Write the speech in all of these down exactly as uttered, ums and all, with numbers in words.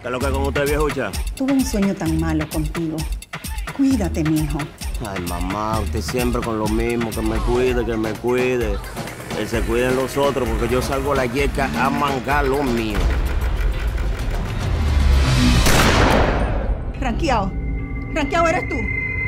¿Qué es lo que con usted, viejucha? Tuve un sueño tan malo contigo. Cuídate, mijo. Ay, mamá, usted siempre con lo mismo, que me cuide, que me cuide. Que se cuiden los otros, porque yo salgo a la yeca a mangar lo mío. Ranqueado. Ranqueado eres tú.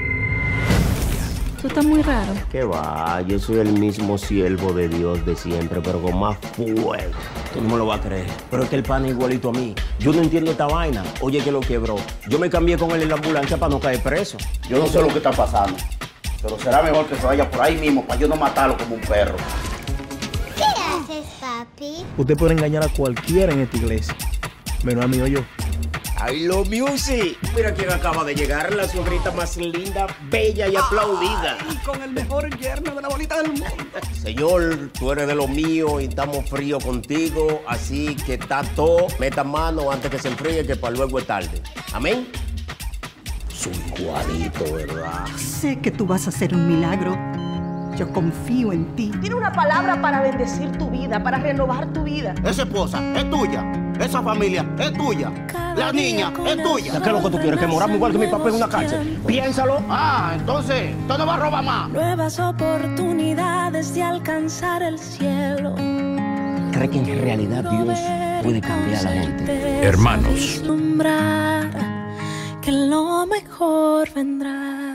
Tú estás muy raro. Que va, yo soy el mismo siervo de Dios de siempre, pero con más fuego. Tú no me lo vas a creer, pero es que el pan es igualito a mí. Yo no entiendo esta vaina. Oye, que lo quebró. Yo me cambié con él en la ambulancia para no caer preso. Yo no sé lo que está pasando, pero será mejor que se vaya por ahí mismo para yo no matarlo como un perro. ¿Qué haces, papi? Usted puede engañar a cualquiera en esta iglesia, menos a mí o yo. ¡Ay, lo music! Mira quién acaba de llegar, la sobrita más linda, bella y aplaudida. Ay, con el mejor yerno de la bolita del mundo. Señor, tú eres de lo mío y estamos fríos contigo, así que está todo, meta mano antes que se enfríe, que para luego es tarde. ¿Amén? Soy igualito, ¿verdad? Sé que tú vas a hacer un milagro. Yo confío en ti. Tiene una palabra para bendecir tu vida, para renovar tu vida. Esa esposa es tuya, esa familia es tuya, la niña es tuya. ¿Qué es lo que tú quieres? ¿Que moramos igual que mi papá en una cárcel? Piénsalo. Ah, entonces, tú no vas a robar más. Nuevas oportunidades de alcanzar el cielo. ¿Cree que en realidad Dios puede cambiar a la gente? Hermanos. Vislumbrar que lo mejor vendrá.